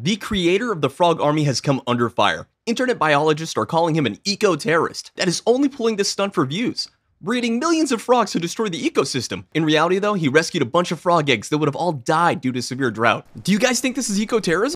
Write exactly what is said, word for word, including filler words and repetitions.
The creator of the frog army has come under fire. Internet biologists are calling him an eco-terrorist that is only pulling this stunt for views, breeding millions of frogs to destroy the ecosystem. In reality though, he rescued a bunch of frog eggs that would have all died due to severe drought. Do you guys think this is eco-terrorism?